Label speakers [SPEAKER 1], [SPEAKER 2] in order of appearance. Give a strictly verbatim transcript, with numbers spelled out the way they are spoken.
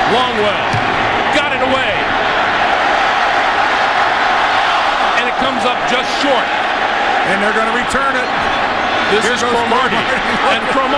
[SPEAKER 1] Longwell got it away. And it comes up just short.
[SPEAKER 2] And they're going to return it.
[SPEAKER 1] This
[SPEAKER 2] Here
[SPEAKER 1] is
[SPEAKER 2] goes
[SPEAKER 1] Cromartie.
[SPEAKER 2] Cromartie.
[SPEAKER 1] And Cromartie